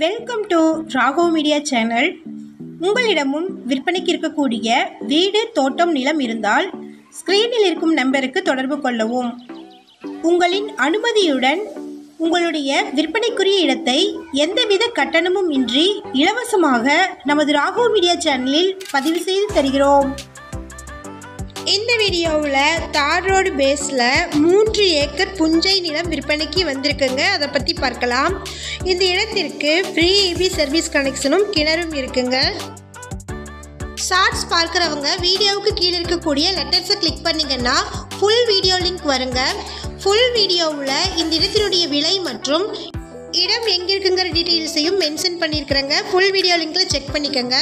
Welcome to Rago media channel. உங்களிடமும் விற்பனைக்கு இருக்கக்கூடிய வீடு, தோட்டம், நிலம் இருந்தால் ஸ்கிரீனில் இருக்கும் நம்பருக்கு தொடர்பு கொள்ளவும். உங்களின் அனுமதியுடன் உங்களுடைய விற்பனைக்குரிய இடத்தை எந்தவித கட்டணமும் இன்றி இலவசமாக நமது ராகோ மீடியா சேனலில் பதிவு செய்து தருகிறோம். இந்த வீடியோவில் தார் ரோடு பேஸில் 3 ஏக்கர் புஞ்சை நிலம் விற்பனைக்கு வந்திருக்குங்க. அதை பற்றி பார்க்கலாம். இந்த இடத்திற்கு ஃப்ரீ இபி சர்வீஸ் கனெக்ஷனும் கிணறும் இருக்குங்க. ஷார்ட்ஸ் பார்க்குறவங்க வீடியோவுக்கு கீழே இருக்கக்கூடிய லெட்டர்ஸை கிளிக் பண்ணிங்கன்னா ஃபுல் வீடியோ லிங்க் வருங்க. ஃபுல் வீடியோவில் இந்த இடத்தினுடைய விலை மற்றும் இடம் எங்கே இருக்குங்கிற டீட்டெயில்ஸையும் மென்ஷன் பண்ணியிருக்கிறேங்க. ஃபுல் வீடியோ லிங்க்கில் செக் பண்ணிக்கோங்க.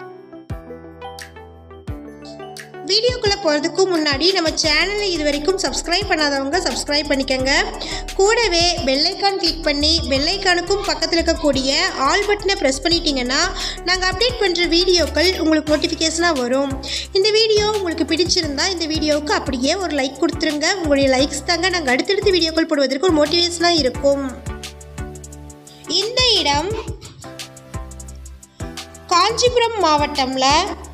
வீடியோக்குள்ளே போகிறதுக்கு முன்னாடி நம்ம சேனலை இது வரைக்கும் சப்ஸ்கிரைப் பண்ணாதவங்க சப்ஸ்கிரைப் பண்ணிக்கோங்க. கூடவே பெல்லைக்கான் கிளிக் பண்ணி பெல்லைக்கானுக்கும் பக்கத்தில் இருக்கக்கூடிய ஆல் பட்டனை ப்ரெஸ் பண்ணிட்டீங்கன்னா நாங்கள் அப்டேட் பண்ணுற வீடியோக்கள் உங்களுக்கு நோட்டிஃபிகேஷனாக வரும். இந்த வீடியோ உங்களுக்கு பிடிச்சிருந்தா இந்த வீடியோவுக்கு அப்படியே ஒரு லைக் கொடுத்துருங்க. உங்களுடைய லைக்ஸ் தாங்க நாங்கள் அடுத்தடுத்து வீடியோக்கள் போடுவதற்கு ஒரு மோட்டிவேஷனாக இருக்கும். இந்த இடம் காஞ்சிபுரம் மாவட்டம்ல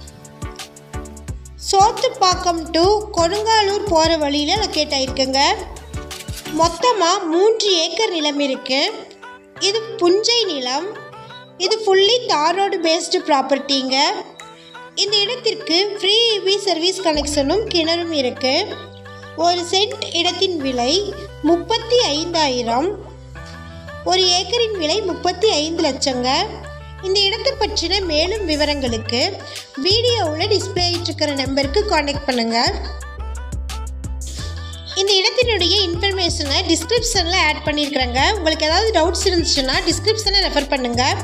சோத்துப்பாக்கம் டு கொடுங்காலூர் போகிற வழியில் லொக்கேட் ஆகிருக்குங்க. மொத்தமாக 3 ஏக்கர் நிலம் இருக்குது. இது புஞ்சை நிலம். இது ஃபுல்லி தார் ரோடு பேஸ்டு ப்ராப்பர்ட்டிங்க. இந்த இடத்திற்கு ஃப்ரீ இபி சர்வீஸ் கனெக்ஷனும் கிணறும் இருக்குது. ஒரு சென்ட் இடத்தின் விலை 35,000. ஒரு ஏக்கரின் விலை 35 லட்சங்க. இந்த இடத்தை பற்றின மேலும் விவரங்களுக்கு வீடியோவில் டிஸ்பிளே ஆகிட்டு நம்பருக்கு காண்டாக்ட் பண்ணுங்கள். இந்த இடத்தினுடைய இன்ஃபர்மேஷனை டிஸ்கிரிப்ஷனில் ஆட் பண்ணியிருக்கிறேங்க. உங்களுக்கு ஏதாவது டவுட்ஸ் இருந்துச்சுன்னா டிஸ்கிரிப்ஷனை ரெஃபர் பண்ணுங்கள்.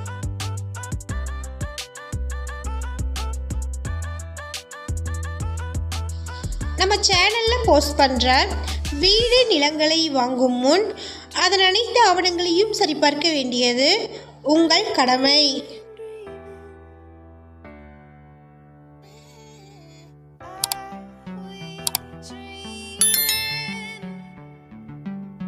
நம்ம சேனலில் போஸ்ட் பண்ணுற வீடு, நிலங்களை வாங்கும் முன் அதன் அனைத்து ஆவணங்களையும் சரிபார்க்க வேண்டியது உங்கள் கடமை.